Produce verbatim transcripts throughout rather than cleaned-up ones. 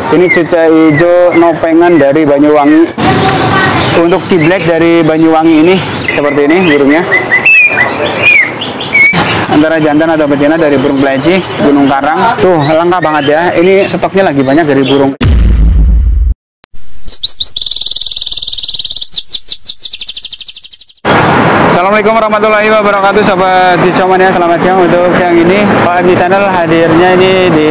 Ini cuca hijau nopengan dari Banyuwangi. Untuk kiblat dari Banyuwangi ini seperti ini burungnya. Antara jantan atau betina dari burung peleci Gunung Karang. Tuh lengkap banget ya. Ini stoknya lagi banyak dari burung. Assalamualaikum warahmatullahi wabarakatuh, sahabat Cicoman ya. Selamat siang. Untuk siang ini O M D Channel hadirnya ini di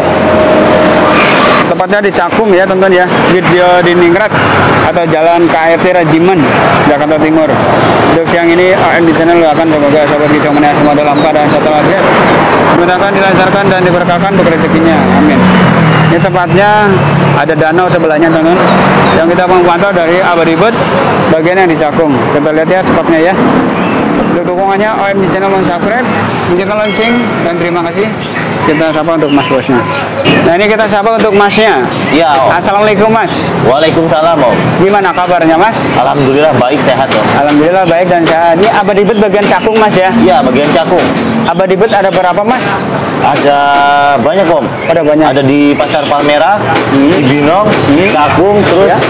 tepatnya di Cakung ya teman-teman ya, Video di Ningrat atau Jalan K R T Rajiman, Jakarta Timur. Untuk siang ini O M D Channel akan semoga sahabat Cicoman ya semua dalam keadaan sehat walafiat, dimudahkan, dilancarkan dan diberkahkan untuk rezekinya. Amin. Ini tepatnya ada danau sebelahnya teman-teman, yang kita memantau dari Abadibut bagian yang di Cakung. Kita lihat ya stoknya ya. Untuk dukungannya O M D Channel subscribe, nyalakan lonceng, dan terima kasih. Kita sapa untuk Mas bosnya. Nah ini kita sapa untuk Masnya. Ya. Om. Assalamualaikum Mas. Waalaikumsalam Om. Gimana kabarnya Mas? Alhamdulillah baik, sehat Om. Alhamdulillah baik dan sehat. Ini Abadibut bagian Cakung Mas ya? Iya, bagian Cakung. Abadibut ada berapa Mas? Ada banyak Om. Ada banyak. Ada di Pasar Palmerah, hmm. di Binong, hmm. Cakung, terus ya?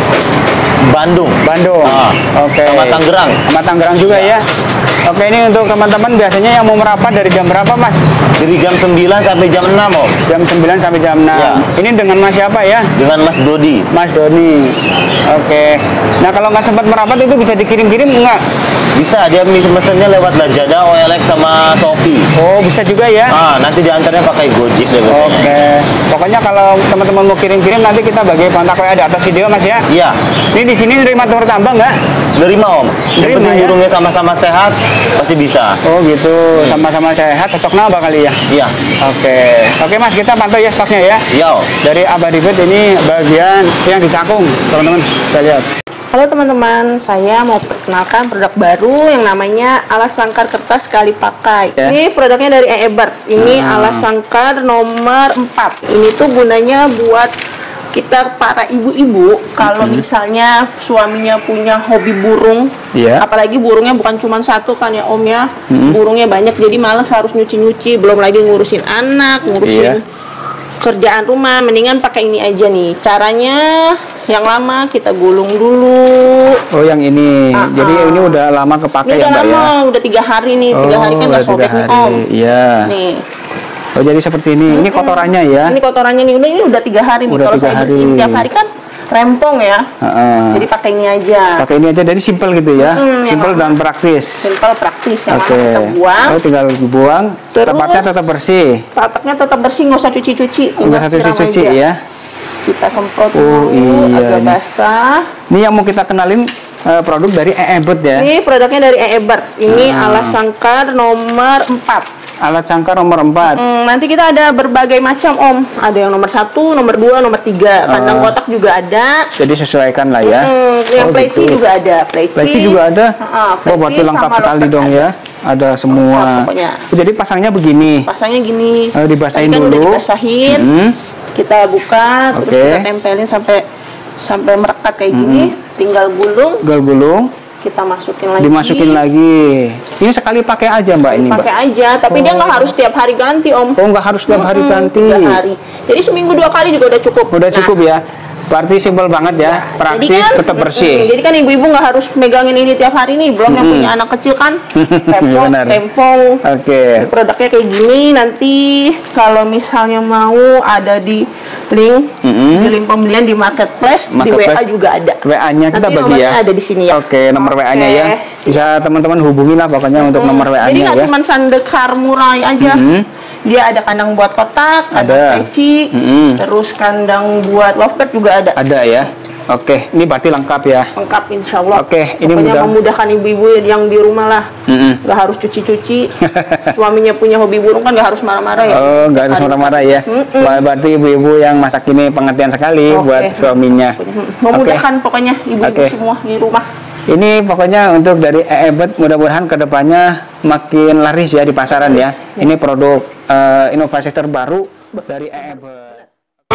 Bandung. Bandung. Ah. Oke. Okay. Sama Tangerang. Sama Tangerang juga ya. ya. Oke, ini untuk teman-teman biasanya yang mau merapat dari jam berapa Mas? Dari jam sembilan sampai jam enam Om. Jam sembilan sampai jam enam. Ya. Ini dengan Mas siapa ya? Dengan Mas Dodi. Mas Doni. Oke. Nah, kalau nggak sempat merapat itu bisa dikirim-kirim enggak? Bisa, dia mesennya lewat Lazada, O L X sama Shopee. Oh, bisa juga ya? Ah, nanti diantarnya pakai Gojek deh. Oke. Pokoknya kalau teman-teman mau kirim-kirim nanti kita bagi kontak W A di atas video Mas ya? Iya. Ini di sini nerima telur tambang nggak? Nerima Om. Yang penting ya? burungnya sama-sama sehat, pasti bisa. Oh gitu, sama-sama hmm. sehat, cocok nambah kali ya? Iya. Oke. Oke Mas, kita pantau ya stoknya ya? Iya Om. Dari Abadibut ini bagian yang di Cakung, teman-teman. Kita lihat. Halo teman-teman, saya mau perkenalkan produk baru yang namanya alas sangkar kertas sekali pakai. Yeah. Ini produknya dari Ebert. Ini hmm. alas sangkar nomor empat. Ini tuh gunanya buat kita para ibu-ibu kalau mm-hmm. misalnya suaminya punya hobi burung, yeah. apalagi burungnya bukan cuma satu kan ya Om ya, mm-hmm. burungnya banyak jadi males harus nyuci-nyuci, belum lagi ngurusin anak, ngurusin yeah. kerjaan rumah, mendingan pakai ini aja nih. Caranya yang lama kita gulung dulu. Oh yang ini, uh-huh. jadi ini udah lama kepake ya Mbak ya? Udah lama, udah tiga hari nih, tiga oh, hari kan nggak sobek nih Om. Iya. Nih. Oh jadi seperti ini, ini kotorannya ya? Ini kotorannya nih, udah ini udah tiga hari nih. Kalau saya bersihin tiap hari kan rempong ya. Uh-uh. Jadi pakai ini aja. Pakai ini aja, jadi simple gitu ya? Hmm, simple dan praktis. Simple praktis, yang okay. kita buang. Oh tinggal dibuang. Tempatnya tetap bersih. Tempatnya tetap bersih, nggak usah cuci-cuci. Nggak usah cuci-cuci ya? Kita semprot oh, dulu, iya, agak basah. Ini yang mau kita kenalin uh, produk dari Ebert ya? Ini produknya dari Ebert. Ini hmm. alas sangkar nomor empat. Alat sangkar nomor empat. Hmm, nanti kita ada berbagai macam Om. Ada yang nomor satu, nomor dua, nomor tiga. Kandang uh, kotak juga ada. Jadi sesuaikan lah ya. Hmm, yang oh, pleci gitu. juga ada. Pleci, pleci juga ada. Uh, oh berarti lengkap sekali dong ada. ya. Ada semua. Pokoknya. Jadi pasangnya begini. Pasangnya gini. Uh, dibasahin kan dulu. Udah dibasahin. Hmm. Kita buka, terus okay. kita tempelin sampai sampai merekat kayak hmm. gini. Tinggal gulung. Tinggal gulung. Kita masukin lagi. Dimasukin lagi. Ini sekali pakai aja Mbak ini. Pakai aja, tapi oh. dia nggak harus tiap hari ganti Om. Oh nggak harus tiap hari hmm, ganti. Tiga hari. Jadi seminggu dua kali juga udah cukup. Udah nah. cukup ya. Berarti simpel banget ya, ya. praktis, jadi kan, tetap bersih. Mm, jadi kan ibu-ibu nggak harus megangin ini tiap hari nih, belum mm. yang punya anak kecil kan, repot, tempong. Oke. Okay. Produknya kayak gini, nanti kalau misalnya mau ada di link, mm-hmm. di link pembelian di marketplace, marketplace, di W A juga ada. W A-nya kita nanti bagi ya. Ada di sini ya. Oke, okay, nomor okay. W A-nya ya. Bisa teman-teman hubungi lah pokoknya mm. untuk nomor W A-nya jadi ya. Jadi nggak cuma sandekar murai aja. Mm-hmm. Dia ada kandang buat kotak, ada peci, mm-hmm. terus kandang buat lovebird juga ada. Ada ya. Oke, ini berarti lengkap ya. Lengkap insya Allah. Oke, ini mudah memudahkan ibu-ibu yang di rumah lah. Mm-hmm. Gak harus cuci-cuci. Suaminya punya hobi burung kan gak harus marah-marah ya. Oh, gak harus marah-marah ya. Mm-hmm. Berarti ibu-ibu yang masak ini pengertian sekali okay. buat suaminya. Memudahkan okay. pokoknya ibu-ibu okay. semua di rumah. Ini pokoknya untuk dari Ebert, mudah-mudahan kedepannya makin laris ya di pasaran ya. ya. Ini produk uh, inovasi terbaru dari Ebert.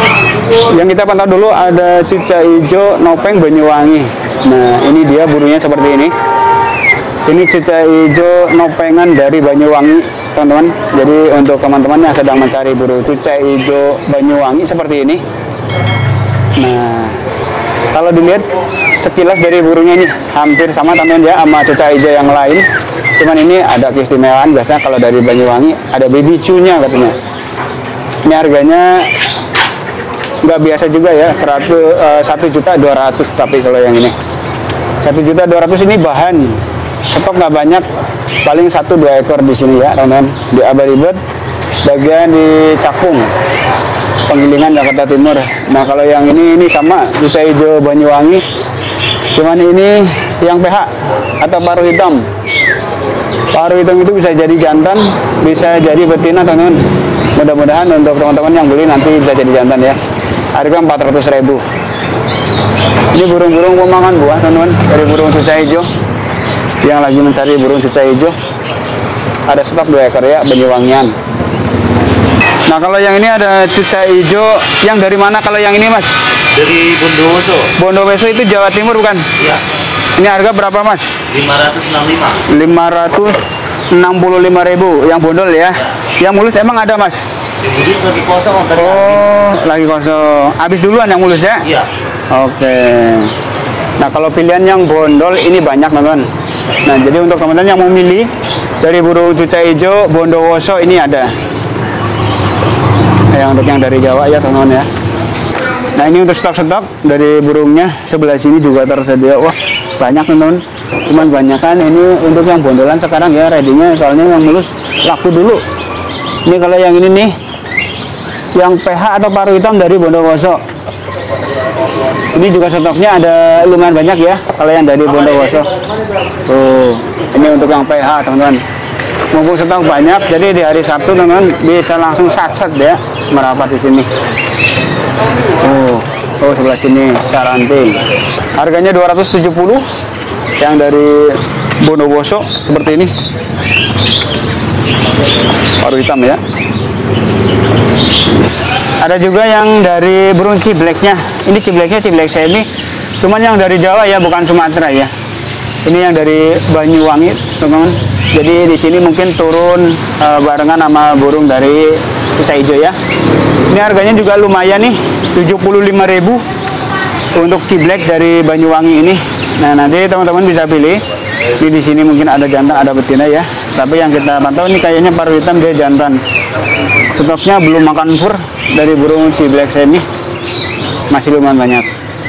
Yang kita pantau dulu ada cuca hijau nopeng Banyuwangi. Nah ini dia burungnya seperti ini. Ini cuca hijau nopengan dari Banyuwangi teman-teman. Jadi untuk teman-teman yang sedang mencari burung cuca hijau Banyuwangi seperti ini, Nah, kalau dilihat sekilas dari burungnya ini hampir sama teman ya sama cuca hijau yang lain. Cuman ini ada keistimewaan, biasanya kalau dari Banyuwangi ada baby cu-nya katanya. Ini harganya nggak biasa juga ya, satu juta dua ratus, tapi kalau yang ini satu juta dua ratus ini bahan stok nggak banyak, paling satu dua ekor di sini ya teman-teman, di Abaribet bagian di Cakung Penggilingan Jakarta Timur. Nah kalau yang ini ini sama cuca hijau Banyuwangi, cuman ini yang P H atau paruh hitam. Paruh hitam itu bisa jadi jantan, bisa jadi betina teman-teman. Mudah-mudahan untuk teman-teman yang beli nanti bisa jadi jantan ya. Harga empat ratus ribu. Ini burung-burung pemakan buah teman-teman, dari burung cuca hijau yang lagi mencari burung cuca hijau. Ada stok dua ekor ya, Banyuwangian. Nah kalau yang ini ada cuca hijau yang dari mana kalau yang ini Mas? Dari Bondowoso. Bondowoso itu Jawa Timur bukan? Iya. Ini harga berapa Mas? lima ratus enam puluh lima. lima ratus enam puluh lima ribu yang bondol ya. Yang mulus emang ada Mas? Yang mulus lagi kosong. Oh, lagi kosong. Habis duluan yang mulus ya? Iya. Oke. Nah, kalau pilihan yang bondol ini banyak teman-teman. Nah, jadi untuk teman-teman yang mau milih dari burung cuca hijau Bondowoso ini ada. Yang untuk yang dari Jawa ya teman-teman ya. Nah, ini untuk stok-stok dari burungnya sebelah sini juga tersedia. Wah, banyak teman-teman. Cuman banyakan ini untuk yang bondolan sekarang ya ready-nya, soalnya yang mulus laku dulu. Ini kalau yang ini nih, yang P H atau paruh hitam dari Bondowoso. Ini juga stoknya ada lumayan banyak ya kalau yang dari Bondowoso. Tuh, ini untuk yang P H teman-teman. Mumpung stok banyak, jadi di hari Sabtu teman-teman bisa langsung sat-sat ya merapat di sini. Oh, oh sebelah sini karanting. Harganya dua ratus tujuh puluh yang dari Bondowoso seperti ini. Paruh hitam ya. Ada juga yang dari burung cibleknya. Ini cibleknya ciblek semi. Cuman yang dari Jawa ya, bukan Sumatera ya. Ini yang dari Banyuwangi, teman-teman. Jadi di sini mungkin turun e, barengan sama burung dari cuca hijau ya. Ini harganya juga lumayan nih, tujuh puluh lima ribu untuk ciblek dari Banyuwangi ini. Nah, nanti teman-teman bisa pilih. Ini di sini mungkin ada jantan, ada betina ya. Tapi yang kita pantau ini kayaknya paruh hitam dia jantan. Stoknya belum makan fur dari burung ciblek semi. Masih lumayan banyak.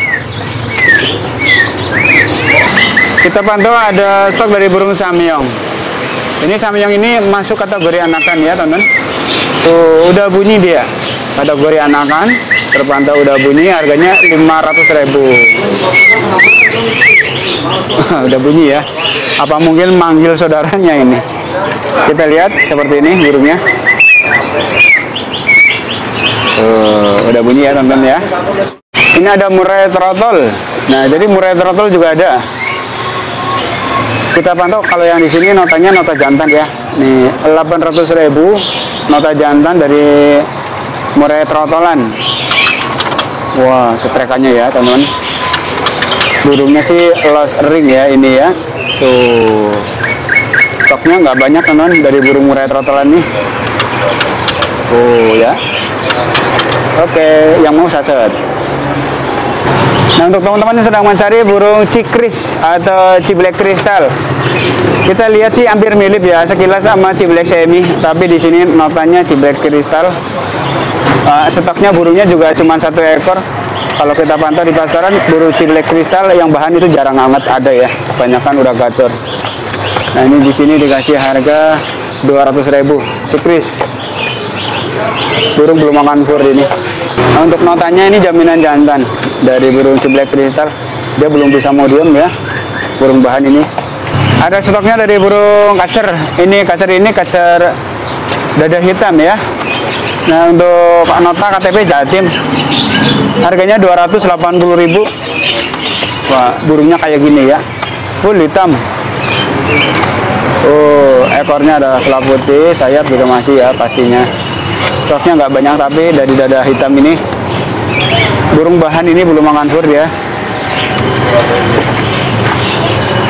Kita pantau ada stok dari burung samyong. Ini samyong ini masuk kategori anakan ya, teman-teman. Tuh, udah bunyi dia. Kategori anakan, terpantau udah bunyi, harganya lima ratus ribu. Udah bunyi ya. Apa mungkin manggil saudaranya ini? Kita lihat seperti ini burungnya. Tuh, udah bunyi ya, teman-teman ya. Ini ada murai trotol. Nah, jadi murai trotol juga ada. Kita pantau kalau yang di sini notanya nota jantan ya. Nih, delapan ratus ribu nota jantan dari murai trotolan. Wah, setrekannya ya, teman-teman. Burungnya sih lost ring ya ini ya. Tuh. Stoknya nggak banyak, teman-teman, dari burung murai trotolan nih. Oh ya. Oke, yang mau saset. Nah, untuk teman-teman yang sedang mencari burung cikris atau ciblek kristal, kita lihat sih hampir mirip ya sekilas sama ciblek semi, tapi di sini notanya ciblek kristal. Uh, stoknya burungnya juga cuma satu ekor. Kalau kita pantau di pasaran burung ciblek kristal yang bahan itu jarang amat ada ya, kebanyakan udah gacor. Nah, ini di sini dikasih harga dua ratus ribu cikris. Burung belum makan fur ini. Nah, untuk notanya ini jaminan jantan dari burung ciblek kristal. Dia belum bisa modium ya, burung bahan ini. Ada stoknya dari burung kacer. Ini kacer ini kacer dada hitam ya. Nah, untuk nota K T P Jatim, harganya dua ratus delapan puluh ribu. Wah, burungnya kayak gini ya, full hitam. Oh, ekornya ada selap putih, sayap juga masih ya pastinya. Stoknya nggak banyak, tapi dari dada hitam ini burung bahan ini belum makan fur ya.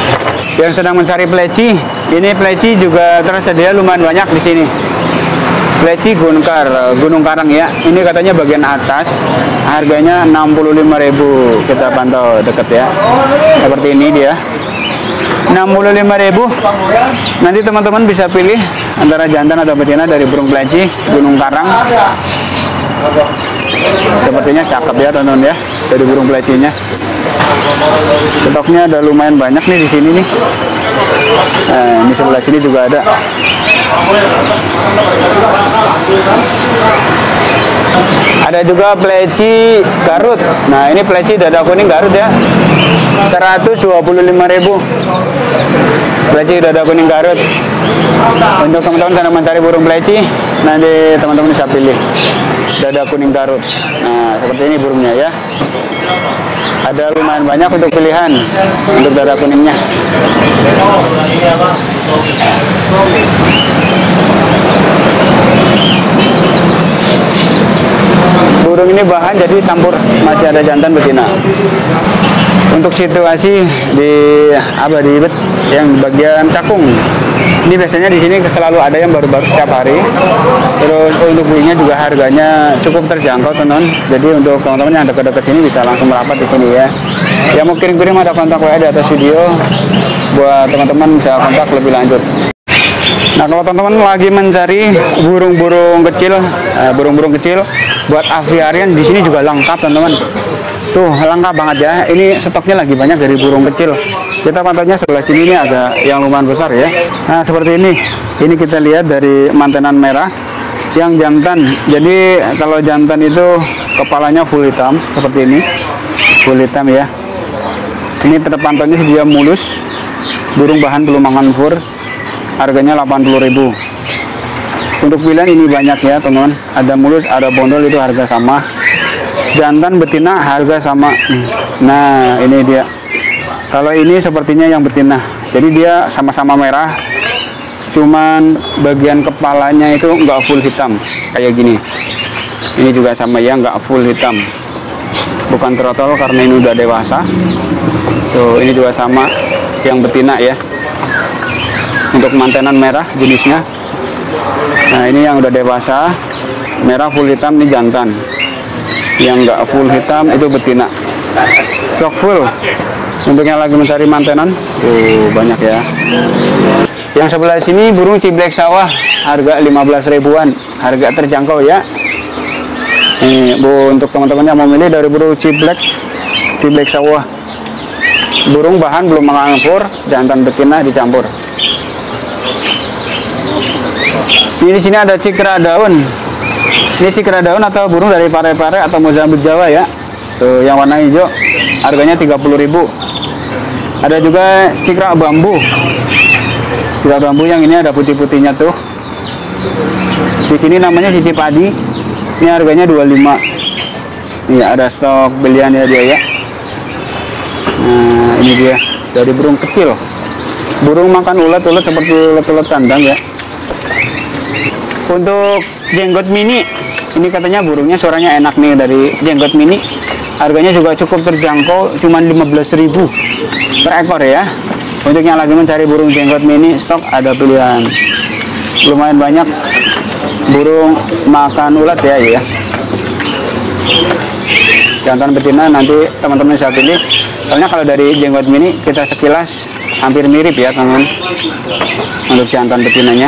Yang sedang mencari pleci, ini pleci juga tersedia lumayan banyak di sini. Pleci Gunung-Kar, Gunung Karang ya. Ini katanya bagian atas, harganya enam puluh lima ribu. Kita pantau deket ya. Seperti ini dia. enam puluh lima ribu. Nanti teman-teman bisa pilih antara jantan atau betina dari burung pleci Gunung Karang. Sepertinya cakep ya teman-teman ya, dari burung plecinya. Stoknya ada lumayan banyak nih di sini nih. Nah, ini sebelah sini juga ada. Ada juga pleci Garut. Nah, ini pleci dada kuning Garut ya. seratus dua puluh lima ribu. Pleci dada kuning Garut. Untuk teman-teman yang mencari burung pleci, nanti teman-teman bisa pilih dada kuning Garut. Nah, seperti ini burungnya ya. Ada lumayan banyak untuk pilihan untuk dada kuningnya. Burung ini bahan jadi campur, masih ada jantan betina. Untuk situasi di apa di yang bagian cakung, ini biasanya di sini selalu ada yang baru-baru setiap hari. Terus untuk belinya juga harganya cukup terjangkau teman. Jadi untuk teman-teman yang dekat-dekat sini bisa langsung merapat di sini ya. Yang mau kirim-kirim ada kontak W A di atas video, buat teman-teman bisa kontak lebih lanjut. Nah, kalau teman-teman lagi mencari burung-burung kecil, burung-burung eh, kecil buat aviarian, di sini juga lengkap teman-teman. Tuh lengkap banget ya. Ini stoknya lagi banyak dari burung kecil. Kita pantaunya sebelah sini ini agak yang lumayan besar ya. Nah, seperti ini. Ini kita lihat dari mantenan merah yang jantan. Jadi kalau jantan itu kepalanya full hitam seperti ini, full hitam ya. Ini terpantaunya dia mulus, burung bahan pelumangan fur. Harganya delapan puluh ribu. Untuk pilihan ini banyak ya teman-teman. Ada mulus, ada bondol, itu harga sama. Jantan betina harga sama. Nah, ini dia. Kalau ini sepertinya yang betina. Jadi dia sama-sama merah. Cuman bagian kepalanya itu nggak full hitam kayak gini. Ini juga sama ya, nggak full hitam. Bukan trotol karena ini udah dewasa. Tuh, ini juga sama yang betina ya. Untuk mantenan merah jenisnya. Nah, ini yang udah dewasa, merah full hitam, ini jantan. Yang nggak full hitam itu betina. Stok full. Untuk yang lagi mencari mantenan, tuh banyak ya. Yang sebelah sini burung ciblek sawah, harga lima belas ribuan, harga terjangkau ya. Ini Bu, untuk teman-teman yang mau milih dari burung ciblek, ciblek sawah. Burung bahan belum menganggur, jantan betina dicampur. Ini di sini ada cikra daun. Ini cikra daun atau burung dari pare-pare atau Mozambik Jawa ya. Tuh yang warna hijau, harganya tiga puluh ribu. Ada juga cikra bambu. Cikra bambu yang ini ada putih-putihnya tuh. Di sini namanya sisi padi. Ini harganya dua puluh lima. Iya, ada stok beliannya dia ya. Nah, ini dia dari burung kecil. Burung makan ulat-ulat seperti ulat-ulat kandang ya. Untuk jenggot mini, ini katanya burungnya suaranya enak nih dari jenggot mini. Harganya juga cukup terjangkau, cuma lima belas ribu per ekor ya. Untuk yang lagi mencari burung jenggot mini, stok ada pilihan. Lumayan banyak burung makan ulat ya ya. Jantan betina nanti teman-teman bisa pilih. Soalnya kalau dari jenggot mini kita sekilas hampir mirip ya teman-teman. Untuk jantan betinanya.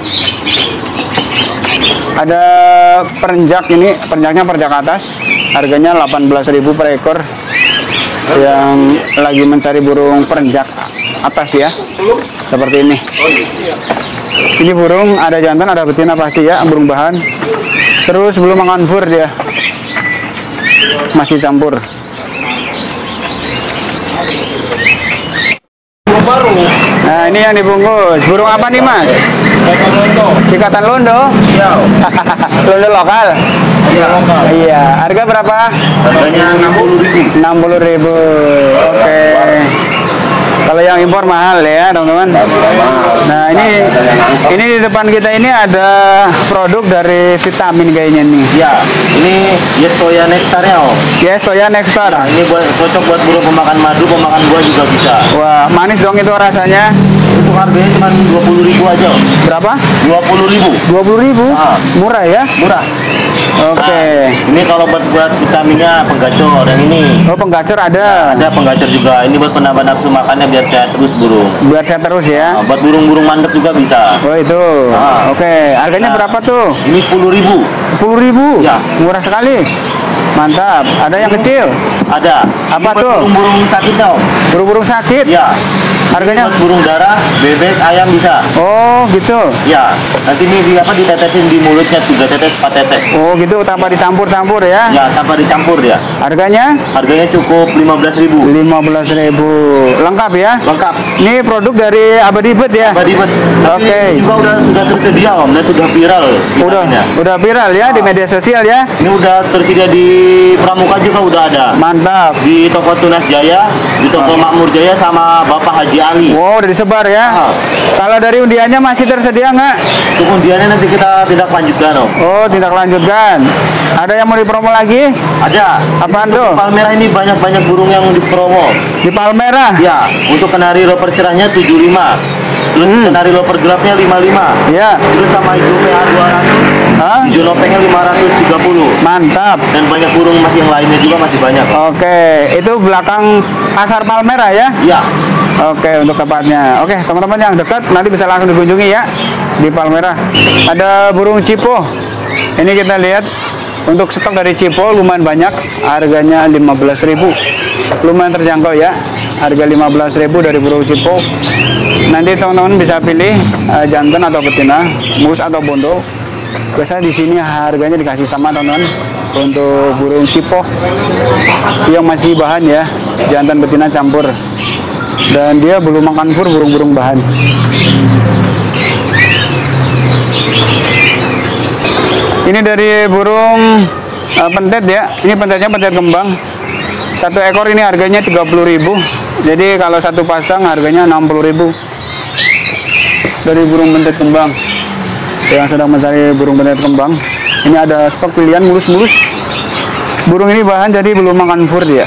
Ada perenjak, ini perenjaknya perenjak atas, harganya delapan belas ribu per ekor. Yang lagi mencari burung perenjak atas ya, seperti ini. Ini burung ada jantan ada betina pasti ya, burung bahan. Terus belum makan fur dia, masih campur. Nah, ini yang dibungkus. Burung apa nih, Mas? Sikatan londo. Sikatan londo? Iya. Londo lokal? Iya, lokal. Iya. Harga berapa? Harganya enam puluh ribu. enam puluh ribu. Oke. Kalau yang impor mahal ya, teman-teman. Nah, ini ini di depan kita ini ada produk dari vitamin kayaknya nih. Ya, ini Yestoya Nextarnya, oh. Yestoya Nextar. Nah, ini buat cocok buat burung pemakan madu, pemakan buah juga bisa. Wah, manis dong itu rasanya. untuk harganya cuma dua puluh ribu aja. Om. Berapa? dua puluh ribu. dua puluh ribu? Ah. Murah ya? Murah. Oke. Nah, ini kalau buat, buat vitaminnya penggacor yang ini. Oh, penggacor ada. Ada penggacor juga. Ini buat penambah nafsu makannya biar sehat terus burung. Biar sehat terus ya. Nah, buat burung-burung mandek juga bisa. Oh, itu. Ah. Oke, harganya Nah, berapa tuh? Ini sepuluh ribu. sepuluh ribu? Ya. Murah sekali. Mantap. Ada yang kecil? Ada. Apa Ini buat tuh? burung-burung sakit dong. Burung-burung sakit? Ya. Harganya? Ini buat burung darah, bebek, ayam bisa. Oh, gitu. Ya. Nanti ini di apa ditetesin di mulutnya tiga tetes, empat tetes. Oh, gitu. Tanpa dicampur-campur ya? Ya, tanpa dicampur dia. Harganya? Harganya cukup lima belas ribu. lima belas ribu. Lengkap ya? Lengkap. Ini produk dari Abadi Bet ya? Abadi Bet. Tapi Oke. ini juga udah sudah tersedia om, dan sudah viral. Udah, vitaminnya. udah viral ya di Ah. media sosial ya? Ini udah tersedia di Pramuka juga udah ada. Mantap. Di toko Tunas Jaya, di toko Makmur Jaya sama Bapak Haji Ali. Wow, udah disebar ya? Ah. Kalau dari undiannya masih tersedia nggak? Untuk undiannya nanti kita tidak lanjutkan om. Oh, tidak lanjutkan. Ada yang mau dipromo lagi? Ada. Apaan Untuk tuh? Palmerah ini banyak-banyak burung yang dipromo. Di Palmerah? Ya, untuk kenari loper cerahnya tujuh puluh lima. Terus Hmm. kenari loper gelapnya lima puluh lima. Ya. Terus sama hijau P H dua ratus, Hah? hijau lopengnya lima ratus tiga puluh. Mantap. Dan banyak burung masih yang lainnya juga masih banyak. Oke, itu belakang pasar Palmerah ya? Ya, Oke, untuk tepatnya. Oke, teman-teman yang dekat nanti bisa langsung dikunjungi ya di Palmerah. Ada burung cipo. Ini kita lihat untuk stok dari cipo lumayan banyak. Harganya lima belas ribu. Lumayan terjangkau ya. Harga lima belas ribu dari burung cipo. Nanti teman-teman bisa pilih uh, jantan atau betina, mus atau bondo. Biasanya di sini harganya dikasih sama teman-teman untuk burung cipo yang masih bahan ya, jantan betina campur. Dan dia belum makan fur, burung-burung bahan. Ini dari burung uh, pentet ya. Ini pentetnya pentet kembang. Satu ekor ini harganya tiga puluh ribu. Jadi kalau satu pasang harganya enam puluh ribu. Dari burung pentet kembang. Yang sedang mencari burung pentet kembang. Ini ada stok pilihan mulus-mulus. Burung ini bahan jadi belum makan fur dia.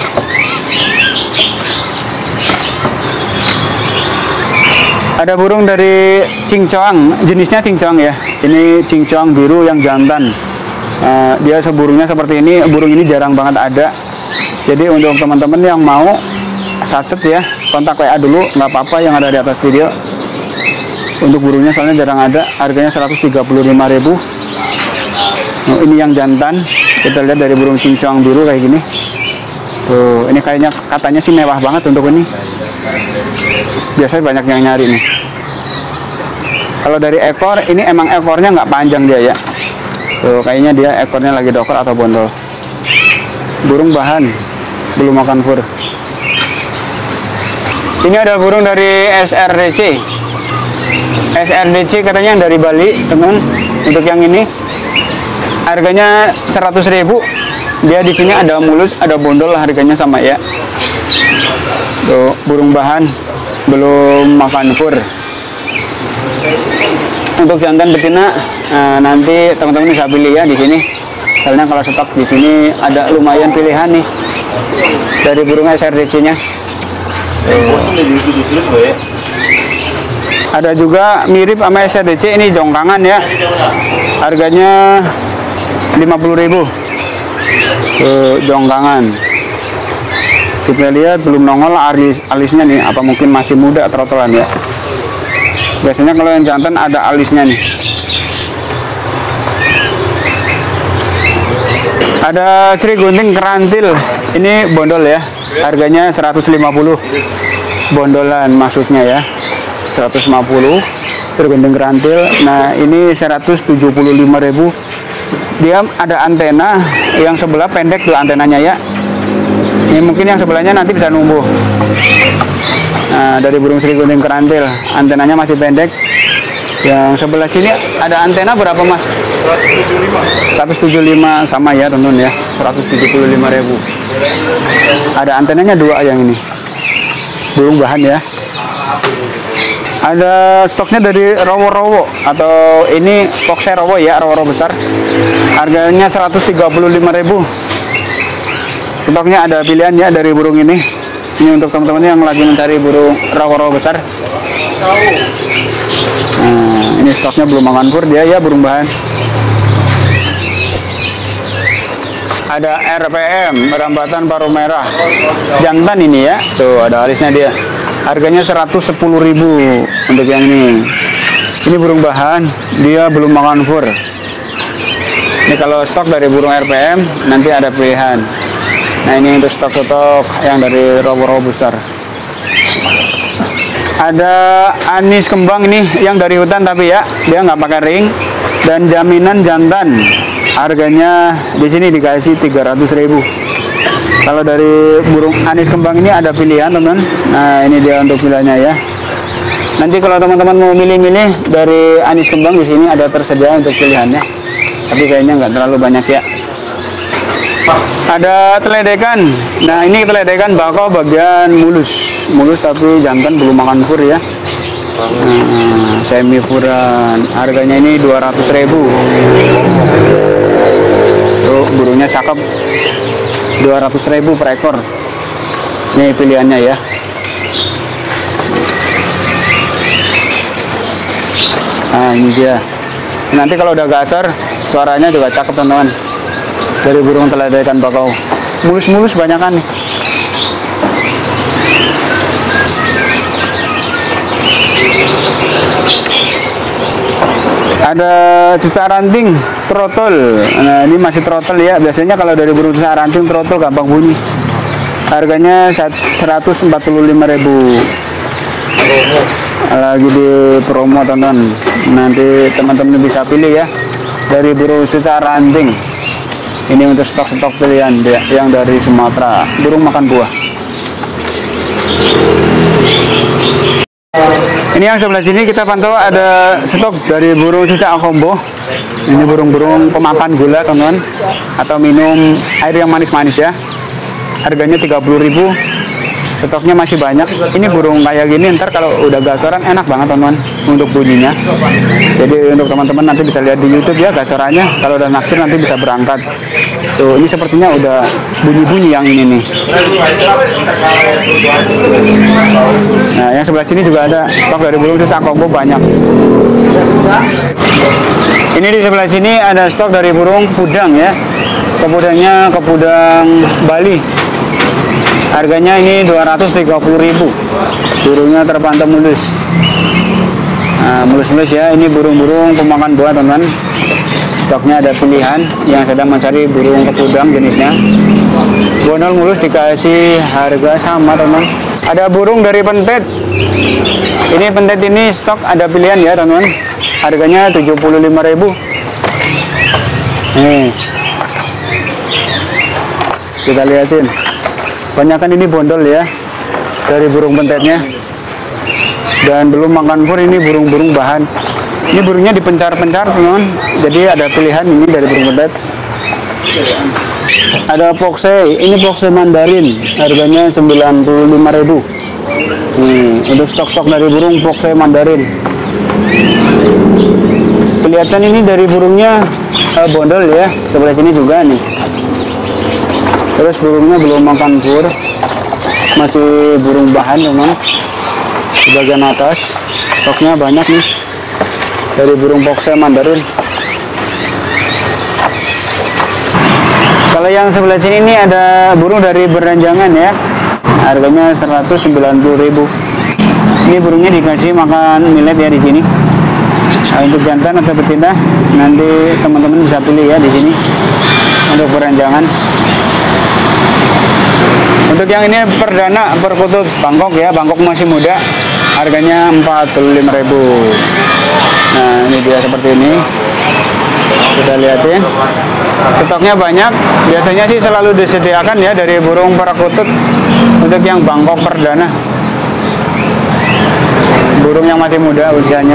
Ada burung dari cincang, jenisnya cincang ya. Ini cincang biru yang jantan. Uh, dia seburungnya seperti ini. Burung ini jarang banget ada. Jadi untuk teman-teman yang mau sacet ya, kontak W A dulu, nggak apa-apa yang ada di atas video. Untuk burungnya soalnya jarang ada. Harganya seratus tiga puluh lima ribu. Nah, ini yang jantan. Kita lihat dari burung cincang biru kayak gini. Tuh, ini kayaknya katanya sih mewah banget untuk ini. Biasanya banyak yang nyari nih. Kalau dari ekor, ini emang ekornya nggak panjang dia ya. Tuh, kayaknya dia ekornya lagi dokor atau bondol. Burung bahan, belum makan fur. Ini ada burung dari S R D C. S R D C katanya yang dari Bali, teman. Untuk yang ini, harganya seratus ribu. Dia di sini ada mulus, ada bondol, harganya sama ya. Tuh, burung bahan, belum makan fur. Untuk jantan betina, nah, nanti teman-teman bisa pilih ya di sini. Karena kalau stok di sini ada lumayan pilihan nih dari burung S R D C-nya. Ada juga mirip sama S R D C, ini jongkangan ya. Harganya lima puluh ribu. Tuh, jongkangan. Kita lihat belum nongol alis alisnya nih, apa mungkin masih muda trotolan ya. Biasanya kalau yang jantan ada alisnya nih. Ada Sri Gunting Kerantil. Ini bondol ya. Harganya seratus lima puluh. Bondolan maksudnya ya. seratus lima puluh. Sri Gunting Kerantil. Nah, ini seratus tujuh puluh lima ribu. Dia ada antena yang sebelah pendek tuh antenanya ya. Ini mungkin yang sebelahnya nanti bisa numbuh. Nah, dari burung Sri Gunting Kerantil, antenanya masih pendek. Yang sebelah sini ada antena berapa mas? seratus tujuh puluh lima sama ya teman-teman ya, seratus tujuh puluh lima ribu. Ada antenanya dua yang ini. Burung bahan ya. Ada stoknya dari rowo-rowo atau ini foxe rowo ya, rowo-rowo besar. Harganya seratus tiga puluh lima ribu. Stoknya ada pilihan ya dari burung ini. Ini untuk teman-teman yang lagi mencari burung rowo-rowo besar. Nah, ini stoknya belum makan pur dia ya, burung bahan. Ada R P M, Rambatan Paruh Merah, jantan ini ya. Tuh ada alisnya dia. Harganya seratus sepuluh ribu untuk yang ini. Ini burung bahan, dia belum makan fur. Ini kalau stok dari burung R P M nanti ada pilihan. Nah ini untuk stok-stok yang dari robo-robo besar. Ada anis kembang ini yang dari hutan tapi ya dia nggak pakai ring dan jaminan jantan. Harganya di sini dikasih tiga ratus ribu. Kalau dari burung anis kembang ini ada pilihan teman. Nah ini dia untuk pilihannya ya. Nanti kalau teman-teman mau milih-milih dari anis kembang di sini ada tersedia untuk pilihannya. Tapi kayaknya nggak terlalu banyak ya. Ada teledekan. Nah ini teledekan bakau bagian mulus, mulus tapi jantan belum makan fur ya. Nah, semi furan. Harganya ini dua ratus ribu. Tuh burungnya cakep. dua ratus ribu per ekor. Ini pilihannya ya. Nah ini dia. Nanti kalau udah gacor suaranya juga cakep teman-teman. Dari burung teledekan bakau. Mulus-mulus banyakan nih. Ada cicak ranting trotol. Nah ini masih trotol ya. Biasanya kalau dari burung cicak ranting trotol gampang bunyi. Harganya seratus empat puluh lima ribu. Lagi di promo teman-teman. Nanti teman-teman bisa pilih ya dari burung cicak ranting. Ini untuk stok-stok pilihan dia, yang dari Sumatera, burung makan buah. Ini yang sebelah sini kita pantau ada stok dari burung cicak kombo. Ini burung-burung pemakan gula teman-teman, atau minum air yang manis-manis ya. Harganya tiga puluh ribu. Stoknya masih banyak. Ini burung kayak gini ntar kalau udah gacoran enak banget teman-teman untuk bunyinya. Jadi untuk teman-teman nanti bisa lihat di YouTube ya gacorannya. Kalau udah naksir nanti bisa berangkat. Tuh ini sepertinya udah bunyi-bunyi yang ini nih. Nah yang sebelah sini juga ada stok dari burung cicak kombo banyak. Ini di sebelah sini ada stok dari burung pudang ya. Kepudangnya kepudang Bali. Harganya ini dua ratus tiga puluh ribu. Burungnya terpantau mulus. Nah, mulus-mulus ya. Ini burung-burung pemakan buah teman. Stoknya ada pilihan yang sedang mencari burung kepudang jenisnya. Bondol mulus dikasih harga sama teman. Ada burung dari pentet. Ini pentet ini stok ada pilihan ya teman. Harganya tujuh puluh lima ribu. Nih. Kita lihatin. Banyakan ini bondol ya dari burung pentetnya, dan belum makan fur. Ini burung-burung bahan. Ini burungnya dipencar-pencar teman, jadi ada pilihan ini dari burung pentet. Ada pokse, ini pokse mandarin, harganya sembilan puluh lima ribu. Nih untuk stok-stok dari burung pokse mandarin. Kelihatan ini dari burungnya uh, bondol ya, sebelah sini juga nih. Terus burungnya belum makan fur, masih burung bahan teman. Di bagian atas stoknya banyak nih dari burung pokse mandarin. Kalau yang sebelah sini ini ada burung dari beranjangan ya, harganya seratus sembilan puluh ribu. Ini burungnya dikasih makan millet ya di sini. Nah, untuk jantan atau betina nanti teman-teman bisa pilih ya di sini untuk beranjangan. Untuk yang ini perdana perkutut Bangkok ya, Bangkok masih muda, harganya empat puluh lima ribu. Nah ini dia seperti ini, kita lihatin. Stoknya banyak, biasanya sih selalu disediakan ya dari burung perkutut untuk yang Bangkok perdana, burung yang masih muda usianya.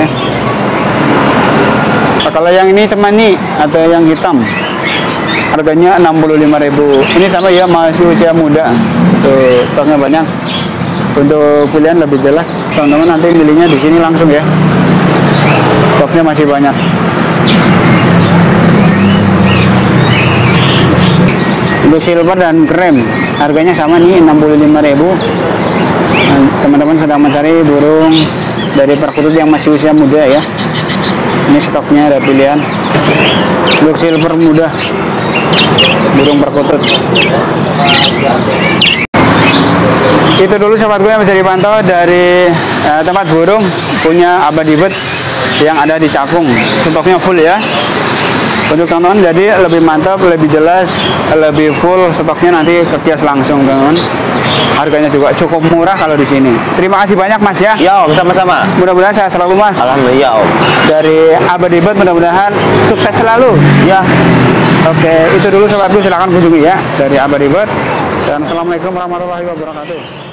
Nah, kalau yang ini cemani atau yang hitam, harganya enam puluh lima ribu. Ini sama ya, masih usia muda. Tuh, stoknya banyak. Untuk pilihan lebih jelas, teman-teman nanti milihnya di sini langsung ya. Stoknya masih banyak. Untuk silver dan krem, harganya sama nih enam puluh lima ribu. Teman-teman sedang mencari burung dari perkutut yang masih usia muda ya. Ini stoknya ada pilihan blue silver muda, burung perkutut. Itu dulu sobat gue yang bisa dipantau dari eh, tempat burung punya Abadi Bird yang ada di Cakung. Stoknya full ya untuk teman-teman, jadi lebih mantap, lebih jelas, lebih full stoknya, nanti ke kios langsung teman-teman. Harganya juga cukup murah kalau di sini. Terima kasih banyak Mas ya. Ya Om, sama-sama. Mudah-mudahan saya selalu Mas. Alhamdulillah Om. Dari Abadi Bird mudah-mudahan sukses selalu. Ya. Oke, itu dulu sobatku, silahkan kunjungi ya dari Abadi Bird. Dan assalamualaikum warahmatullahi wabarakatuh.